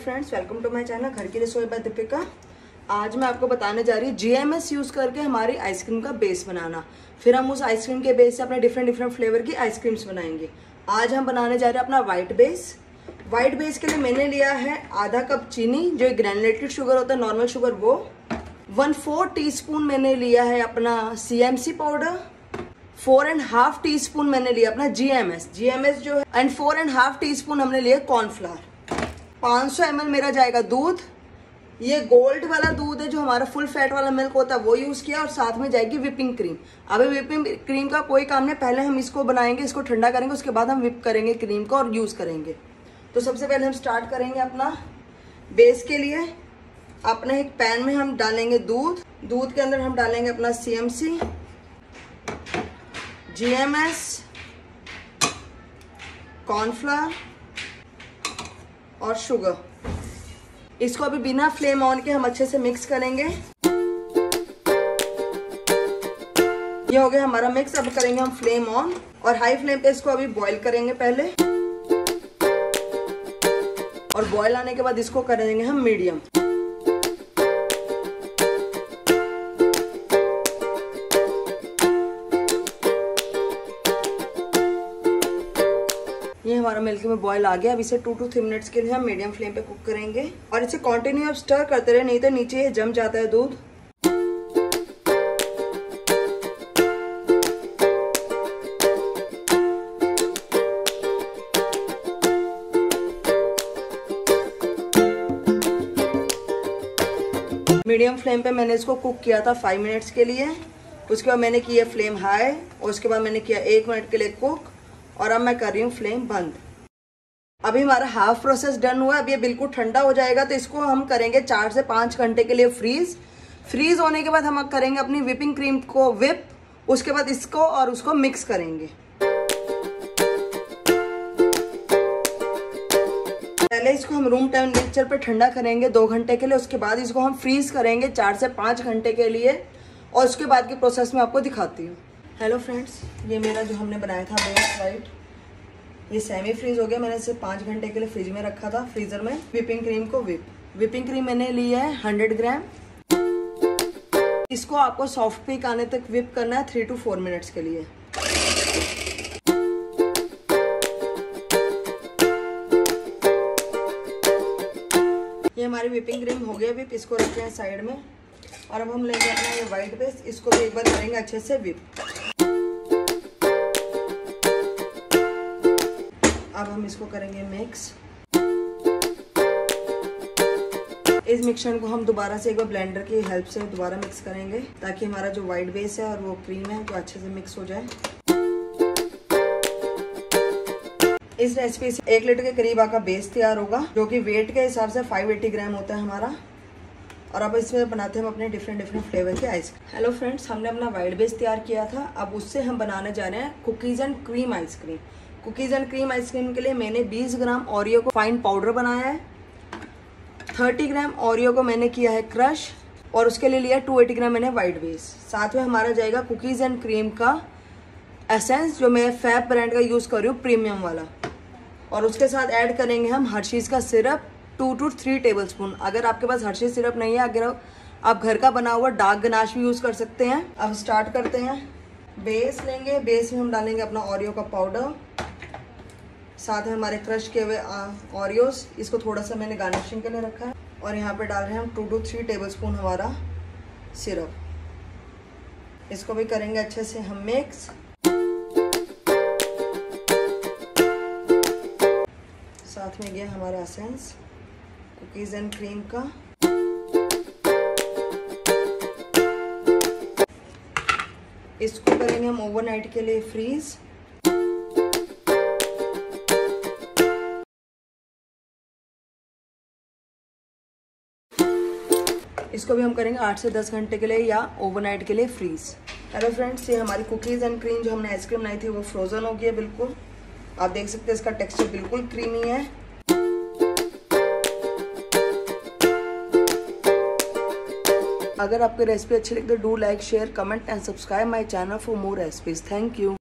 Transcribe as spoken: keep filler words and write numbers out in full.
Friends, welcome to my channel घर की रसोई बाय दीपिका। आज मैं आपको बताने जा रही हूँ जीएमएस यूज करके हमारी आइसक्रीम का बेस बनाना। फिर हम उस आइसक्रीम के बेस से अपने डिफरेंट डिफरेंट फ्लेवर की आइसक्रीम्स बनाएंगे। आज हम बनाने जा रहे हैं अपना व्हाइट बेस। व्हाइट बेस के लिए मैंने लिया है आधा कप चीनी, जो ग्रेनुलेटेड शुगर होता है, नॉर्मल शुगर वो। वन फोर टी स्पून मैंने लिया है अपना CMC powder. Four and half teaspoon मैंने लिया अपना जीएमएस जीएमएस जो है, and four and half teaspoon हमने लिया कॉर्नफ्लावर। पाँच सौ एम एल मेरा जाएगा दूध। ये गोल्ड वाला दूध है, जो हमारा फुल फैट वाला मिल्क होता है वो यूज किया। और साथ में जाएगी विपिंग क्रीम। अभी विपिंग क्रीम का कोई काम नहीं, पहले हम इसको बनाएंगे, इसको ठंडा करेंगे, उसके बाद हम विप करेंगे क्रीम को और यूज करेंगे। तो सबसे पहले हम स्टार्ट करेंगे अपना बेस के लिए। अपने एक पैन में हम डालेंगे दूध। दूध के अंदर हम डालेंगे अपना सीएमसी, जीएमएस, कॉर्नफ्लावर और शुगर। इसको अभी बिना फ्लेम ऑन के हम अच्छे से मिक्स करेंगे। ये हो गया हमारा मिक्स। अब करेंगे हम फ्लेम ऑन और हाई फ्लेम पे इसको अभी बॉईल करेंगे पहले, और बॉईल आने के बाद इसको करेंगे हम मीडियम। ये हमारा मिल्क में बॉईल आ गया। अब इसे टू टू थ्री मिनट्स के लिए हम मीडियम फ्लेम पे कुक करेंगे, और इसे कंटिन्यू आप स्टर करते रहे, नहीं तो नीचे ये जम जाता है दूध। मीडियम फ्लेम पे मैंने इसको कुक किया था फाइव मिनट्स के लिए। उसके बाद मैंने किया फ्लेम हाई, और उसके बाद मैंने किया एक मिनट के लिए कुक, और अब मैं कर रही हूँ फ्लेम बंद। अभी हमारा हाफ प्रोसेस डन हुआ है। अब ये बिल्कुल ठंडा हो जाएगा, तो इसको हम करेंगे चार से पाँच घंटे के लिए फ्रीज। फ्रीज होने के बाद हम करेंगे अपनी विपिंग क्रीम को विप। उसके बाद इसको और उसको मिक्स करेंगे। पहले इसको हम रूम टेम्परेचर पे ठंडा करेंगे दो घंटे के लिए। उसके बाद इसको हम फ्रीज करेंगे चार से पाँच घंटे के लिए, और उसके बाद की प्रोसेस में आपको दिखाती हूँ। हेलो फ्रेंड्स, ये मेरा जो हमने बनाया था बेस राइट, ये सेमी फ्रीज हो गया। मैंने इसे पाँच घंटे के लिए फ्रिज में रखा था, फ्रीजर में। विपिंग क्रीम को विप विपिंग क्रीम मैंने ली है हंड्रेड ग्राम। इसको आपको सॉफ्ट पीक आने तक विप करना है थ्री टू फोर मिनट्स के लिए। ये हमारी विपिंग क्रीम हो गया विप। इसको रखते हैं साइड में, और अब हम लेंगे अपना ये व्हाइट बेस। इसको भी एक बार करेंगे अच्छे से विप। अब हम इसको करेंगे मिक्स। इस मिक्सचर को हम दोबारा से एक बार ब्लेंडर की हेल्प से दोबारा मिक्स करेंगे, ताकि हमारा जो व्हाइट बेस है और वो क्रीम है तो अच्छे से मिक्स हो जाए। इस रेसिपी से एक लीटर के करीब आपका बेस तैयार होगा, जो कि वेट के हिसाब से फाइव एटी ग्राम होता है हमारा। और अब इसमें बनाते हैं हम अपने डिफरेंट डिफरेंट फ्लेवर के आइसक्रीम। हेलो फ्रेंड्स, हमने अपना व्हाइट बेस तैयार किया था। अब उससे हम बनाने जा रहे हैं cookies and cream ice cream. Cookies and cream ice cream के लिए मैंने बीस ग्राम ओरियो को फाइन पाउडर बनाया है। तीस ग्राम ओरियो को मैंने किया है क्रश, और उसके लिए लिया टू एटी ग्राम मैंने व्हाइट बेस। साथ में हमारा जाएगा कुकीज़ एंड क्रीम का एसेंस, जो मैं फैब ब्रांड का यूज़ कर रही हूँ, प्रीमियम वाला। और उसके साथ ऐड करेंगे हम हर्शीज़ का syrup two two three tablespoon. अगर आपके पास हर्शीज़ सिरप नहीं है, अगर आप घर का बना हुआ डार्क गनाश भी यूज़ कर सकते हैं। अब स्टार्ट करते हैं। बेस लेंगे, बेस में हम डालेंगे अपना ओरियो का पाउडर, साथ में हमारे क्रश किए हुए ओरियोस। इसको थोड़ा सा मैंने गार्निशिंग के लिए रखा है, और यहाँ पे डाल रहे हैं हम two two three tablespoon हमारा सिरप। इसको भी करेंगे अच्छे से हम मिक्स। साथ में गया हमारा एसेंस कुकीज़ एंड क्रीम का। इसको करेंगे हम ओवरनाइट के लिए फ्रीज। इसको भी हम करेंगे आठ से दस घंटे के लिए या ओवरनाइट के लिए फ्रीज। हेलो फ्रेंड्स, ये हमारी कुकीज़ एंड क्रीम जो हमने आइसक्रीम बनाई थी वो फ्रोजन हो गई है बिल्कुल। आप देख सकते हैं इसका टेक्सचर बिल्कुल क्रीमी है। अगर आपको रेसिपी अच्छी लगी तो do like, share, comment and subscribe my channel for more recipes. Thank you.